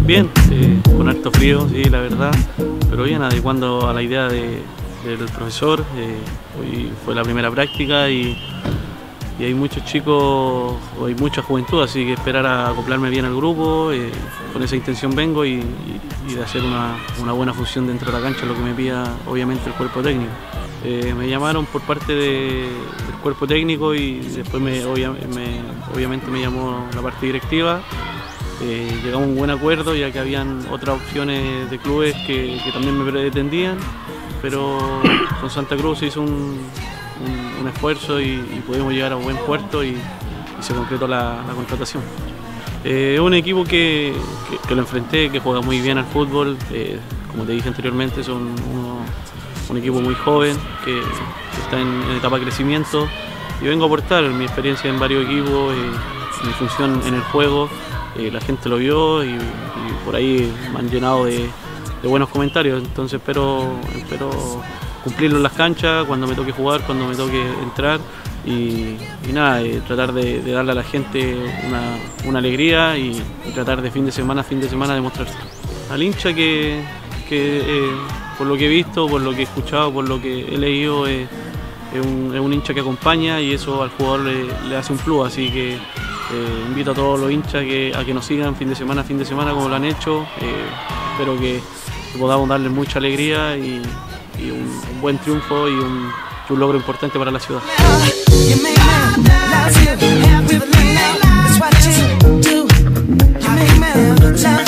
Bien, con harto frío, sí, la verdad, pero bien, adecuando a la idea del profesor. Hoy fue la primera práctica y hay muchos chicos, hay mucha juventud, así que esperar a acoplarme bien al grupo. Con esa intención vengo y de hacer una buena función dentro de la cancha, lo que me pida obviamente el cuerpo técnico. Me llamaron por parte del cuerpo técnico y después obviamente me llamó la parte directiva. Llegamos a un buen acuerdo, ya que habían otras opciones de clubes que también me pretendían, pero con Santa Cruz se hizo un esfuerzo y pudimos llegar a un buen puerto y se concretó la contratación. Es un equipo que lo enfrenté, que juega muy bien al fútbol. Como te dije anteriormente, son un equipo muy joven que está en etapa de crecimiento, y vengo a aportar mi experiencia en varios equipos, mi función en el juego. La gente lo vio y por ahí me han llenado de buenos comentarios, entonces espero cumplirlo en las canchas, cuando me toque jugar, cuando me toque entrar y nada, tratar de darle a la gente una alegría y tratar de fin de semana demostrarse. Al hincha que por lo que he visto, por lo que he escuchado, por lo que he leído, es un hincha que acompaña, y eso al jugador le hace un plus, así que invito a todos los hinchas a que nos sigan fin de semana como lo han hecho. Espero que podamos darles mucha alegría y un buen triunfo y un logro importante para la ciudad. You make me